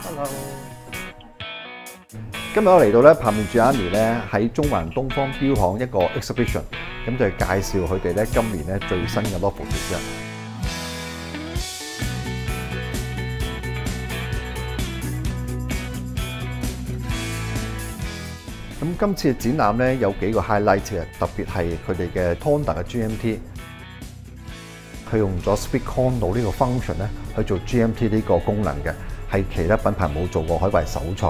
Hello。今日我嚟到咧Parmigiani咧喺中環東方錶行一個 exhibition， 咁就係介紹佢哋咧今年咧最新嘅 novelty 嘅。咁今次嘅展覽咧有幾個 highlight 嘅，特別係佢哋嘅 Tonda 嘅 GMT， 佢用咗 Speed Chrono 呢個 function 咧去做 GMT 呢個功能嘅，係其他品牌冇做過，可以話係首創。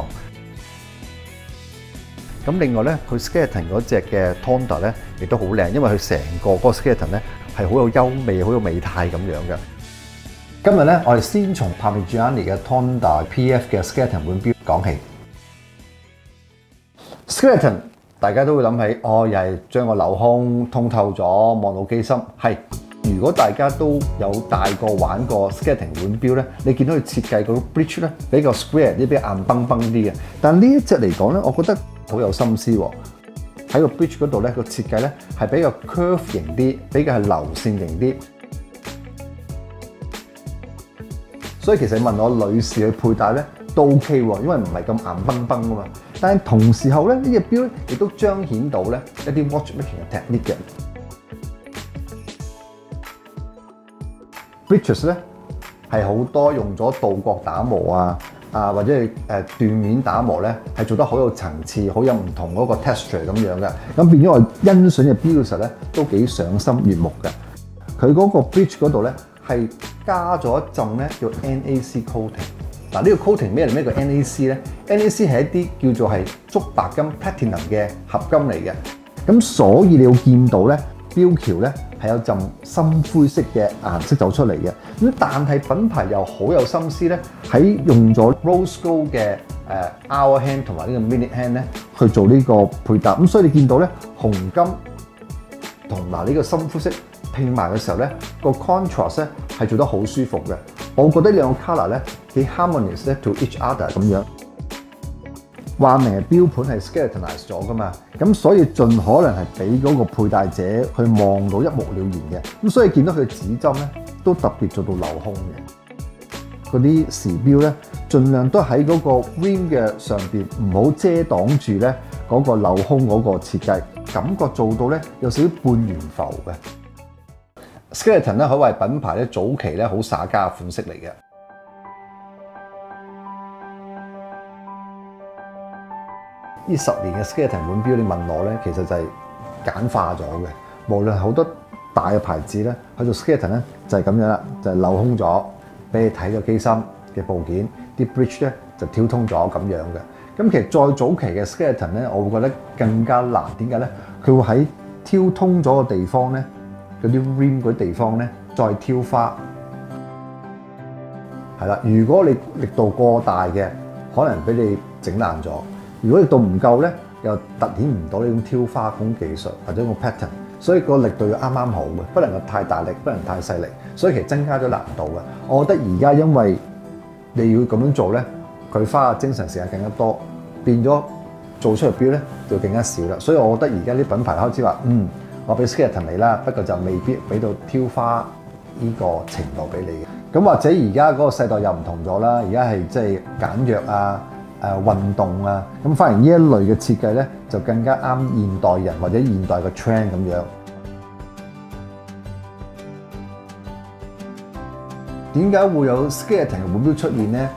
咁另外咧，佢 skeleton 嗰隻嘅 Tonda 咧亦都好靚，因為佢成個嗰個 skeleton 咧係好有優美、好有美態咁樣嘅。今日咧，我哋先從 Parmigiani 嘅 Tonda PF 嘅 skeleton 腕錶講起。skeleton 大家都會諗起，又係將個鏤空通透咗，望到機芯。係，如果大家都有戴過玩過 skeleton 腕錶咧，你見到佢設計嗰個 bridge 咧比較 square 啲，比較硬崩崩啲嘅。但呢一隻嚟講咧，我覺得好有心思喎。喺個 bridge 嗰度咧，個設計咧係比較 curve 型啲，比較係流線型啲。所以其實問我女士去佩戴咧都 OK 喎，因為唔係咁硬崩崩啊嘛。但係同時候咧，呢隻錶咧亦都彰顯到咧一啲 watchmaking 嘅 technique 嘅。bridges 咧係好多用咗鍍角打磨啊或者係緞面打磨咧，係做得好有層次，好有唔同嗰個 texture 咁樣嘅。咁變咗我欣賞隻錶嘅時候咧，都幾賞心悅目嘅。佢嗰個 bridge 嗰度咧係加咗一浸咧叫 NAC coating。嗱，呢個 coating 咩叫 NAC 咧 ？NAC 係一啲叫做係竹白金 platinum 嘅合金嚟嘅。咁所以你會見到咧，錶橋咧係有陣深灰色嘅顏色走出嚟嘅。咁但係品牌又好有心思咧，喺用咗 rose gold 嘅hour hand 同埋呢個 minute hand 咧去做呢個配搭。咁所以你見到咧紅金同埋呢個深灰色拼埋嘅時候咧，個 contrast 咧係做得好舒服嘅。我覺得兩個 colour 咧幾 harmonious 咧 to each other 咁樣。話明係錶盤係 skeletonized 咗噶嘛，咁所以盡可能係俾嗰個佩戴者去望到一目了然嘅。咁所以見到佢嘅指針咧都特別做到鏤空嘅。嗰啲時錶咧，盡量都喺嗰個 ring 嘅上邊，唔好遮擋住咧嗰個鏤空嗰個設計，感覺做到咧有少少半圓浮嘅。skeleton 咧可謂品牌咧早期咧好耍家嘅款式嚟嘅。呢10年嘅 skeleton 腕錶，你問我咧，其實就係簡化咗嘅。無論好多大嘅牌子咧，去做 skeleton 咧就係咁樣啦，就係鏤空咗，俾你睇個機芯嘅部件，啲 bridge 咧就挑通咗咁樣嘅。咁其實再早期嘅 skeleton 咧，我會覺得更加難。點解咧？佢會喺挑通咗嘅地方咧，嗰啲 rim 嗰啲地方咧，再挑花。係啦，如果你力度過大嘅，可能俾你整爛咗。如果力度唔夠咧，又突顯唔到呢種挑花嗰種技術或者個 pattern， 所以個力度要啱啱好嘅，不能夠太大力，不能太細力，所以其實增加咗難度嘅。我覺得而家因為你要咁樣做咧，佢花嘅精神時間更加多，變咗做出嚟錶咧就更加少啦。所以我覺得而家啲品牌開始話，我俾 skeleton 你啦，不過就未必俾到挑花呢個程度俾你嘅。咁或者而家嗰個世代又唔同咗啦，而家係即係簡約運動啊，咁反而呢一類嘅設計咧，就更加啱現代人或者現代嘅 trend 咁樣。點解會有 skeleton 嘅腕錶出現咧？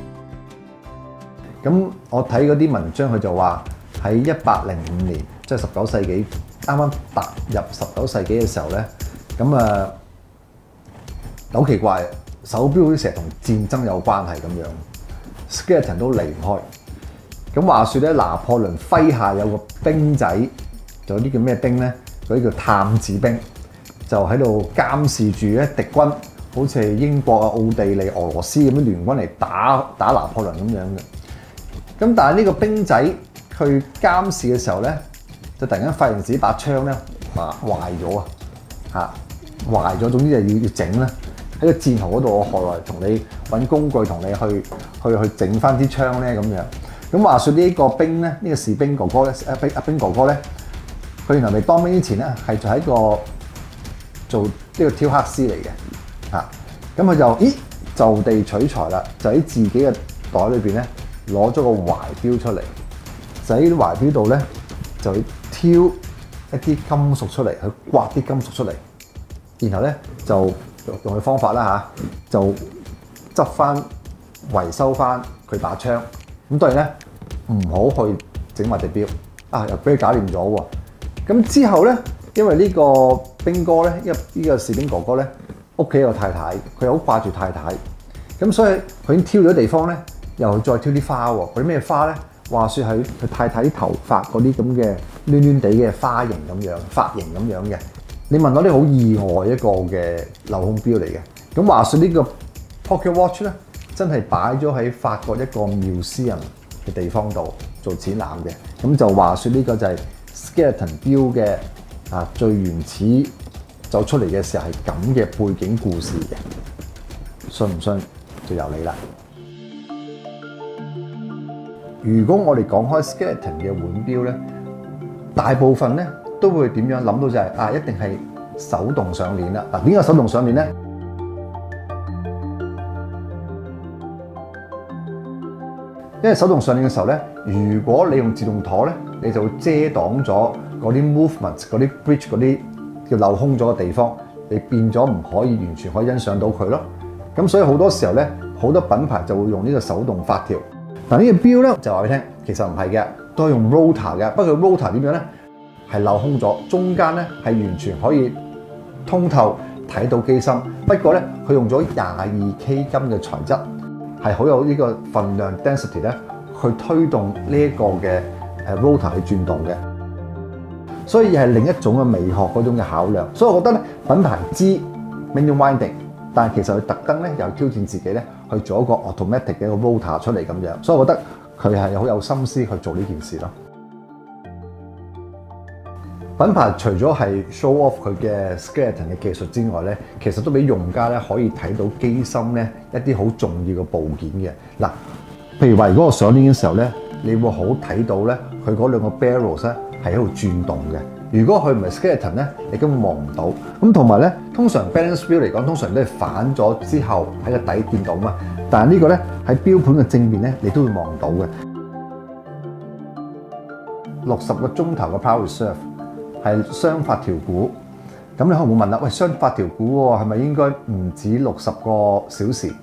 咁我睇嗰啲文章，佢就話喺1805年，即係19世紀啱啱踏入19世紀嘅時候咧，咁好奇怪，手錶好似成日同戰爭有關係咁樣。skeleton 都離唔開。咁話說咧，拿破崙麾下有個兵仔，就有啲叫咩兵咧？嗰啲叫探子兵，就喺度監視住咧敵軍，好似係英國啊、奧地利、俄羅斯咁樣聯軍嚟打拿破崙咁樣嘅。咁但係呢個兵仔佢監視嘅時候咧，就突然間發現自己把槍咧壞咗壞咗，總之就要整啦。喺個戰壕嗰度，我何來同你揾工具同你去整翻支槍咧咁樣？咁話說呢個兵咧，呢個士兵哥哥咧，阿兵哥哥咧，佢原來未當兵之前咧，係就喺個做呢個雕刻師嚟嘅嚇。咁佢就就地取材啦，就喺自己嘅袋裏邊咧攞咗個懷錶出嚟，就喺啲懷錶度咧就挑一啲金屬出嚟，去刮啲金屬出嚟，然後咧就用佢方法啦嚇，就執翻維修翻佢把槍。咁當然咧唔好去整壞隻錶啊，又俾佢搞掂咗喎。咁之後咧，因為呢個兵哥咧，呢個士兵哥哥咧，屋企有太太，佢好掛住太太，咁所以佢已經挑咗地方咧，又再挑啲花喎。嗰啲咩花咧？話説係佢太太啲頭髮嗰啲咁嘅攣攣地嘅髮型咁樣嘅。你問我啲好意外一個嘅鏤空錶嚟嘅。咁話説呢個 Pocket Watch 咧，真係擺咗喺法國一個 museum 嘅地方度做展覽嘅。咁就話説呢個就係 Skeleton 錶嘅最原始走出嚟嘅時候係咁嘅背景故事嘅。信唔信就由你啦。如果我哋講開 Skeleton 嘅腕錶咧，大部分咧都會點樣諗到就係一定係手動上鏈啦。點解手動上鏈咧？因為手動上鏈嘅時候咧，如果你用自動舵咧，你就會遮擋咗嗰啲 movement、嗰啲 bridge、嗰啲叫鏤空咗嘅地方，你變咗唔可以完全可以欣賞到佢咯。咁所以好多時候咧，好多品牌就會用呢個手動發條。嗱呢個錶咧就話俾你聽，其實唔係嘅，都係用 rotor 嘅。不過 rotor 點樣咧？係鏤空咗，中間咧係完全可以通透睇到機芯。不過咧，佢用咗22K 金嘅材質，係好有呢個份量 density 咧，去推動呢一個嘅rotor 去轉動嘅。所以係另一種嘅美學嗰種嘅考量。所以我覺得咧，品牌知 manual winding， 但係其實佢特登咧又挑戰自己咧，去做一個 automatic 嘅一個 rotor 出嚟咁樣。所以我覺得佢係好有心思去做呢件事咯。品牌除咗係 show off 佢嘅 skeleton 嘅技術之外咧，其實都俾用家咧可以睇到機芯咧一啲好重要嘅部件嘅。嗱，譬如話如果我上鏈嘅時候咧，你會好睇到咧佢嗰兩個 barrels 咧係喺度轉動嘅。如果佢唔係 skeleton 咧，你根本望唔到。咁同埋咧，通常 balance 錶嚟講，通常都係反咗之後喺個底見到嘛。但係呢個咧喺錶盤嘅正面咧，你都會望到嘅。60個鐘頭嘅 power reserve。係雙發條股，咁你可能會問啦，喂，雙發條股喎，係咪應該唔止60個小時？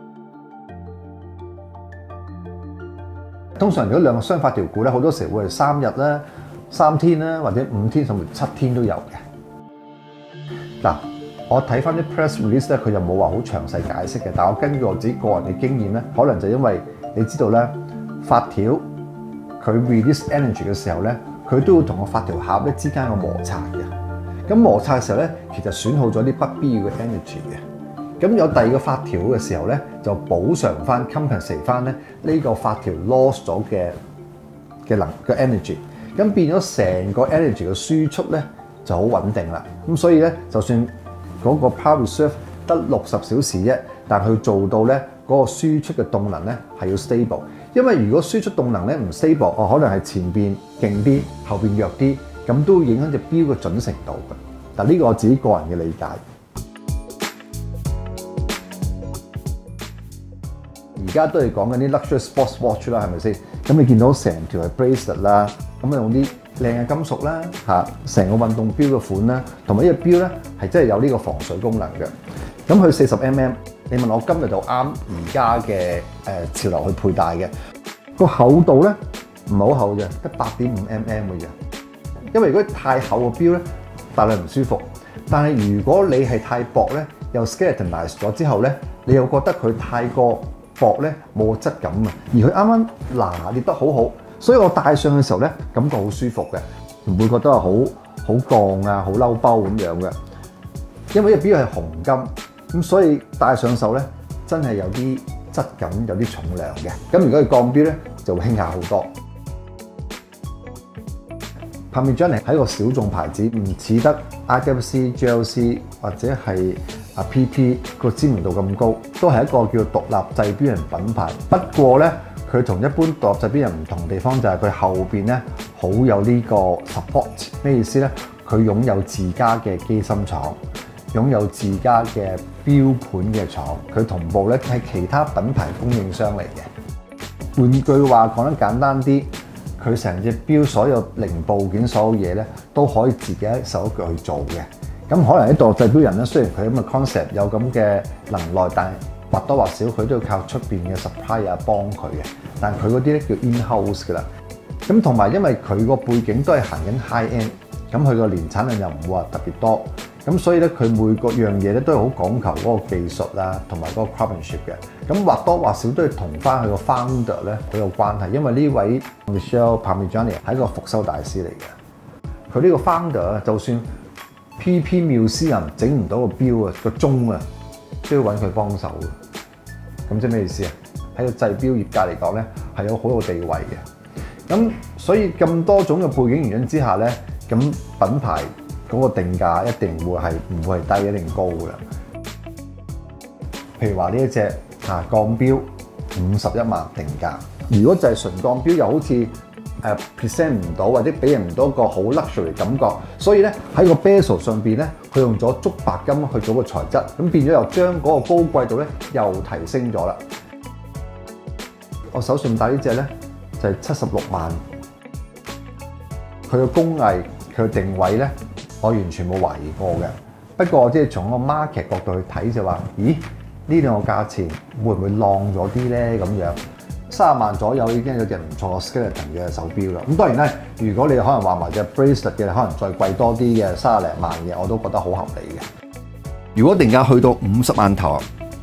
通常如果兩個雙發條股咧，好多時會係3日啦、3天啦，或者5天甚至7天都有嘅。嗱，我睇翻啲 press release 咧，佢就冇話好詳細解釋嘅，但我根據我自己個人嘅經驗咧，可能就因為你知道咧，發條佢 release energy 嘅時候咧。佢都要同個發條盒咧之間有摩擦嘅，咁摩擦嘅時候咧，其實損耗咗啲不必要嘅 energy 嘅。咁有第二個發條嘅時候咧，就補償翻 compensate 翻咧呢個發條 loss 咗嘅energy， 咁變咗成個 energy 嘅輸出咧就好穩定啦。咁所以咧，就算嗰個 power reserve 得60小時啫，但佢做到咧嗰個輸出嘅動能咧係要 stable。因為如果輸出動能咧唔 stable，可能係前邊勁啲，後邊弱啲，咁都會影響隻錶嘅準程度嘅。但呢個我自己個人嘅理解。而家都係講緊啲 luxury sports watch 啦，係咪先？咁你見到成條係 bracelet 啦，咁用啲靚嘅金屬啦，成個運動錶嘅款啦，同埋呢隻錶咧係真係有呢個防水功能嘅。咁佢40mm，你問我今日就啱而家嘅潮流去佩戴嘅。個厚度咧唔係好厚嘅，得8.5mm 嘅啫。因為如果太厚嘅錶咧，戴落唔舒服。但係如果你係太薄咧，又 skeletonize 咗之後咧，你又覺得佢太過薄咧，冇質感啊。而佢啱啱拿捏得好好，所以我戴上嘅時候咧，感覺好舒服嘅，唔會覺得係好鋼啊、好嬲包咁樣嘅。因為呢隻錶係紅金。咁所以戴上手咧，真係有啲質感，有啲重量嘅。咁如果係鋼錶咧，就會輕巧好多。Parmigiani係一個小眾牌子，唔似得 IWC、GLC 或者係PP 個知名度咁高，都係一個叫獨立製錶人品牌。不過咧，佢同一般獨立製錶人唔同地方就係佢後邊咧好有呢個 support。咩意思咧？佢擁有自家嘅機芯廠。擁有自家嘅錶盤嘅廠，佢同步咧係其他品牌供應商嚟嘅。 換句話講得簡單啲，佢成隻錶所有零部件、所有嘢咧，都可以自己一手一腳去做嘅。咁可能啲度製錶人咧，雖然佢咁嘅 concept 有咁嘅能耐，但係或多或少佢都要靠出邊嘅 supplier 幫佢嘅。但係佢嗰啲咧叫 in-house 㗎啦。咁同埋因為佢個背景都係行緊 high end，咁佢個年產量又唔會話特別多。咁所以咧，佢每個樣嘢咧都係好講求嗰個技術啦，同埋嗰個 craftsmanship 嘅。咁或多或少都係同翻佢個 founder 咧好有關係，因為呢位 Michele Parmigiani 係一個復修大師嚟嘅。佢呢個 founder 就算 PP 妙思人整唔到個錶啊，個鐘啊，都要揾佢幫手嘅。咁即係咩意思啊？喺個製錶業界嚟講咧，係有好有地位嘅。咁所以咁多種嘅背景原因之下咧，咁品牌嗰個定價一定會係唔會係低，一定高嘅。譬如話呢一隻鋼錶51萬定價，如果就係純鋼錶，又好似present 唔到或者俾人唔到一個好 luxury 感覺，所以咧喺個 bezel 上邊咧，佢用咗竹白金去做個材質，咁變咗又將嗰個高貴度咧又提升咗啦。我手上戴呢隻咧就係76萬，佢嘅工藝佢嘅定位咧，我完全冇懷疑過嘅。不過我即係從個 market 角度去睇就話，咦，呢兩個價錢會唔會浪咗啲咧？咁樣30萬左右已經有隻唔錯 skeleton 嘅手錶啦。咁當然咧，如果你可能話埋隻 bracelet 嘅，可能再貴多啲嘅30零萬嘅，我都覺得好合理嘅。 如果定價去到50萬頭，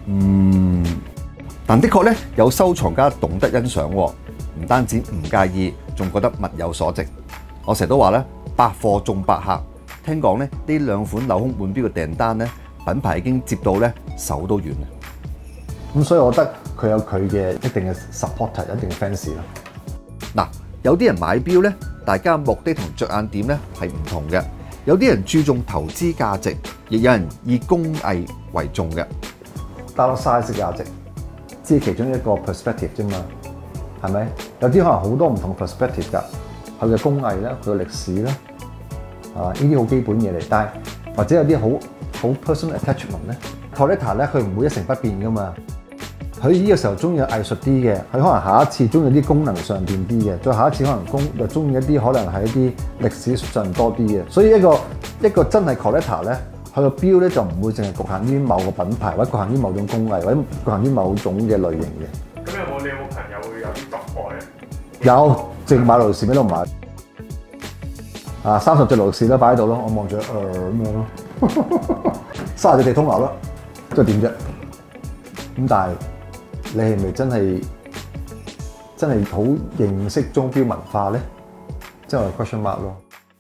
但的確咧有收藏家懂得欣賞喎，唔單止唔介意，仲覺得物有所值。我成日都話咧，百貨中百客。聽講咧，呢兩款鏤空腕錶嘅訂單咧，品牌已經接到咧手都軟啦。 咁所以我覺得佢有佢嘅一定嘅 supporter， 一定嘅 fans 咯。 嗱，有啲人買錶咧，大家目的同着眼點咧係唔同嘅。有啲人注重投資價值，亦有人以工藝為重嘅。 dollar size 嘅價值，只係其中一個 perspective 啫嘛，係咪？有啲可能好多唔同 perspective 㗎，佢嘅工藝啦，佢嘅歷史啦，呢啲好基本嘢嚟。但係或者有啲好 personal attachment 咧 collector 咧，佢唔會一成不變㗎嘛。佢呢個時候中意藝術啲嘅，佢可能下一次中意啲功能上邊啲嘅，再下一次可能又中意一啲可能係一啲歷史上多啲嘅。所以一個真係 collector 咧，佢個錶咧就唔會淨係局限於某個品牌，或者局限於某種工藝，或者局限於某種嘅類型嘅。 咁你有冇朋友會有啲特愛啊？ 有，淨買勞力士咩都唔買。30隻勞力士都擺喺度咯，我望住咁樣咯，30隻地通拿咯，即係點啫？咁但係你係咪真係好認識鐘錶文化咧？即係我 question mark 咯。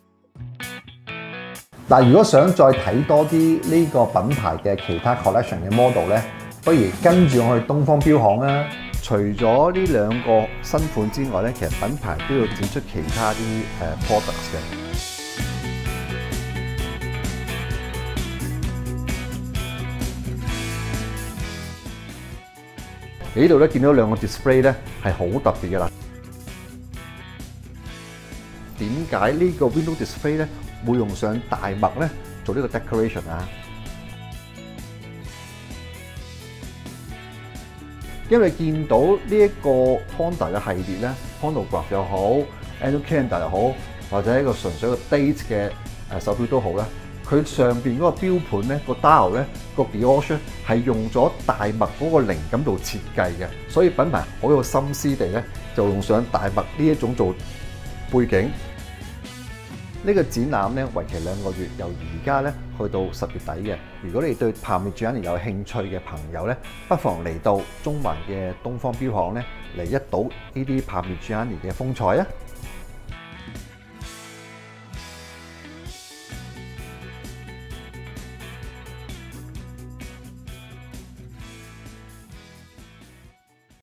但係如果想再睇多啲呢個品牌嘅其他 collection 嘅 model 咧，不如跟住我去東方錶行啦。 除咗呢兩個新款之外咧，其實品牌都要展出其他啲products 嘅。呢度咧見到兩個 display 咧係好特別嘅啦。點解呢個 window display 咧會用上大麥咧做呢個 decoration 啊？因為見到呢一個 Honda 嘅系列咧 ，Chronograph 又好 ，Annual Calendar 又好，或者一個純粹個 date 嘅手錶都好啦。佢上邊嗰個錶盤咧，個 dial 咧，個 brioche 係用咗大麥嗰個靈感度設計嘅，所以品牌好有心思地咧，就用上大麥呢一種做背景。呢個展覽咧為期2個月，由而家咧去到10月底嘅。如果你對 Parmigiani 有興趣嘅朋友咧，不妨嚟到中環嘅東方錶行咧嚟一睹呢啲 Parmigiani 嘅風采啊！